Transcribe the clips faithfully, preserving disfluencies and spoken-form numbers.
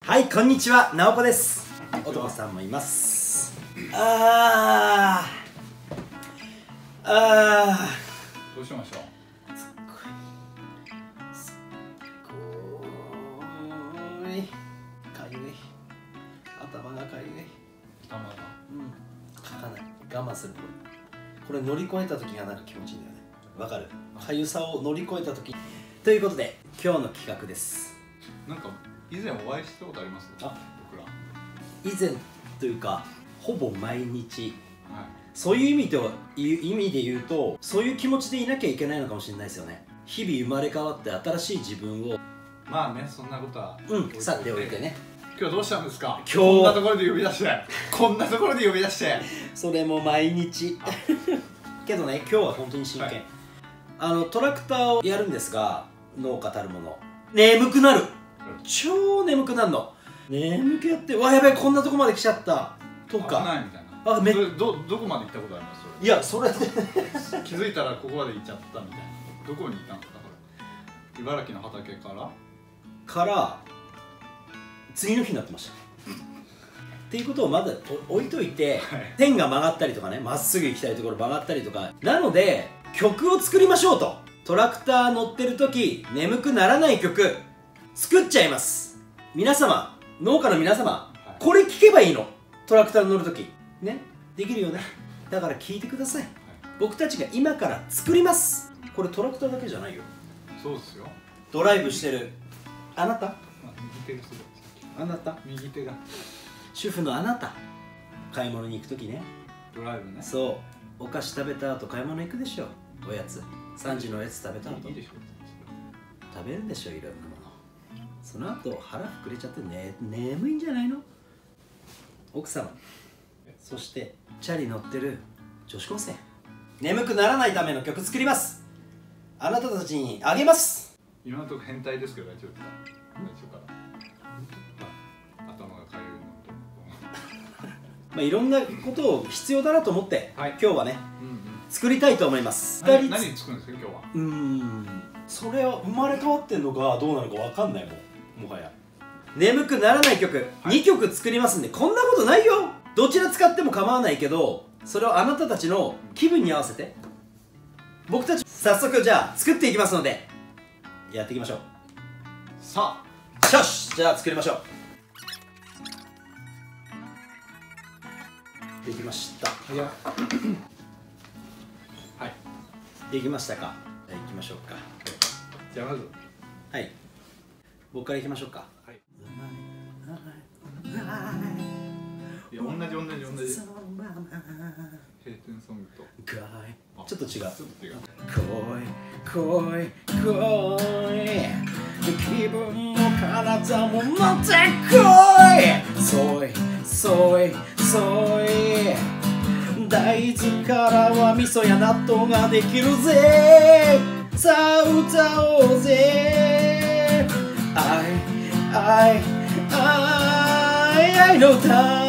はい、こんにちは、なおこです。男さんもいます。あーあーどうしましょう。 すっごいかゆい、頭がかゆい。 頭がうん、かかない、我慢する。これ乗り越えた時がなんか気持ちいいんだよね。わかる？かゆさを乗り越えた時。ということで今日の企画です。 なんか以前お会いしたことあります？ あ、 僕ら以前というかほぼ毎日、 はい、 そういう意味という意味で言うと、そういう気持ちでいなきゃいけないのかもしれないですよね。日々生まれ変わって新しい自分を、 まあね、そんなことはうんさておいてね。 今日どうしたんですか？ 今日こんなところで呼び出してこんなところで呼び出してそれも毎日けどね、今日は本当に真剣、はい、あのトラクターをやるんですが、農家たるもの眠くなる、超眠くなるの。眠気あって、わやべえ、こんなとこまで来ちゃったとか、 危ないみたいな。あ、めそれどどこまで行ったことあります？ いや、それで気づいたらここまで行っちゃったみたいな。どこに行ったんですか？茨城の畑からから次の日になってましたっていうことをまだ置いといて、はい、線が曲がったりとかね、まっすぐ行きたいところ曲がったりとか、なので曲を作りましょうと。トラクター乗ってる時眠くならない曲作っちゃいます。皆様、農家の皆様、はい、これ聞けばいいの。トラクターに乗る時ね、できるよね。だから聞いてください、はい、僕たちが今から作ります。これトラクターだけじゃないよ。 そうですよ。 ドライブしてるあなた、 まあ、右手がすごい。 あなた、 右手が主婦のあなた、買い物に行く時ね、 ドライブね。 そう、お菓子食べた後買い物行くでしょ。おやつ、さんじのおやつ食べた後いいでしょ、 食べるでしょ、いろんなもの。その後腹膨れちゃって、ね、眠いんじゃないの奥様。そしてチャリ乗ってる女子高生、眠くならないための曲作ります。あなたたちにあげます。 今のところ変態ですけど大丈夫ですか？大丈夫かな。頭がかゆいのとまあいろんなことを必要だなと思って、はい、今日はね、うんうん、作りたいと思います。 何, 何作るんですか今日は？ うーん、それは生まれ変わってんのかどうなのかわかんないもん。もはや眠くならない曲、はい、にきょく作りますんで、こんなことないよ。どちら使っても構わないけど、それをあなたたちの気分に合わせて僕たち早速じゃあ作っていきますので、やっていきましょう。 さあ、よし、じゃあ作りましょう。できました。 いやはい、 できましたか。じゃあ行きましょうか。 じゃあまず、 はい、僕から行きましょうか。はい、 いや、同じ同じ同じ閉店ソングとちょっと違う。 ちょっと違う。 来い来い来い、気分も体も持ってこい。そいそいそい、大豆からは味噌や納豆ができるぜ。さあ歌おうぜ。愛愛愛愛の歌。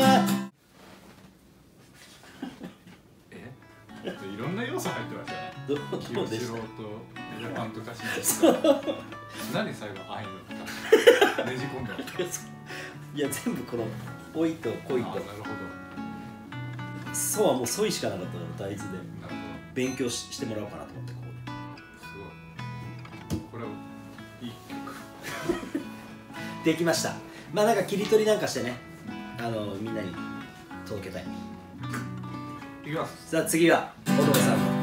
いろんな要素入ってましたね。 どうでした？ とエレファントカシマと何最後愛の歌ねじ込んだ。 いや、全部このおいと恋と。 なるほど。そうはもうそいしかなかったから大豆で勉強 し, してもらおうかなと思って。ここですごい。これはいい曲できました。まあなんか切り取りなんかしてね、あのみんなに届けたい。 いきます。 さあ次は男さんの。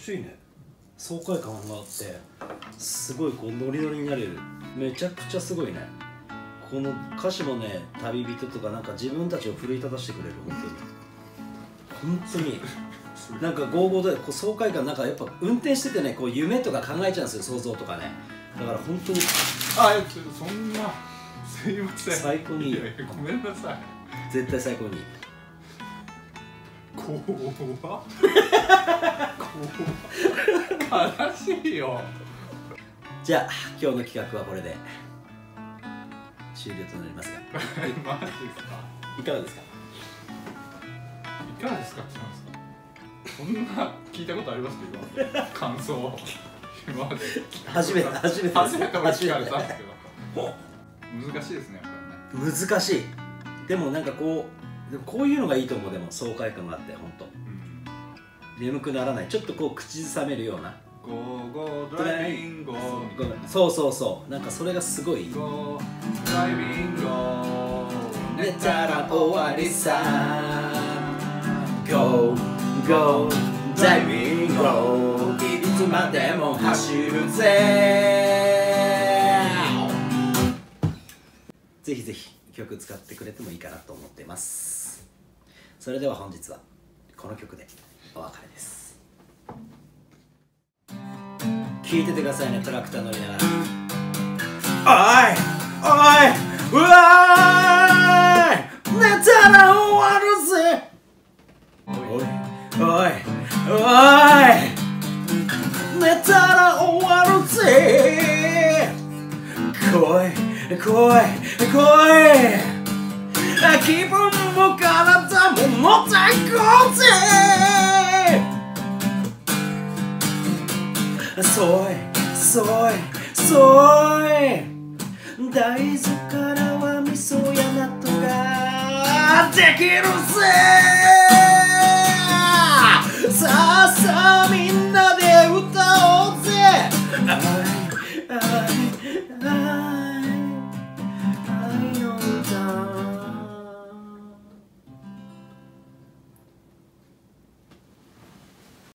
ちゃいいね。爽快感があってすごいこうノリノリになれる。めちゃくちゃすごいね。この歌詞もね、旅人とかなんか自分たちを奮い立たせてくれる。本当に本当になんかゴーゴーでこう爽快感、なんかやっぱ運転しててね、こう夢とか考えちゃうんですよ、想像とかね。だから本当にあ、いやちょっとそんな、すいません、 最高にいい。 いやいやごめんなさい。 絶対最高にいい。 怖っ怖っ悲しいよ。 じゃあ今日の企画はこれで終了となりますがマジですか。 いかがですか。 いかがですかって言いますか。こんな聞いたことありますけど、感想今まで初めて初めて初めて俺聞かれたんですけど、難しいですね、やっぱりね。 難しい。でもなんかこう、でもこういうのがいいと思う。でも爽快感があって本当、うん、眠くならない。ちょっとこう口ずさめるようなゴーゴードライビングゴー、 そうそうそう、なんかそれがすごい。 ゴードライビングゴー、 寝たら終わりさ。ゴーゴーダイビングゴー、いつまでも走るぜ。ぜひぜひ曲使ってくれてもいいかなと思っています。それでは本日はこの曲でお別れです。聴いててくださいね、トラクター乗りながら。おいおいうわーい、寝たら終わるぜ。おいおいおい、寝たら終わるぜ。来い来い来い、気分も体も持っていこうぜ。そいそいそい、大豆からは味噌や納豆ができるぜ。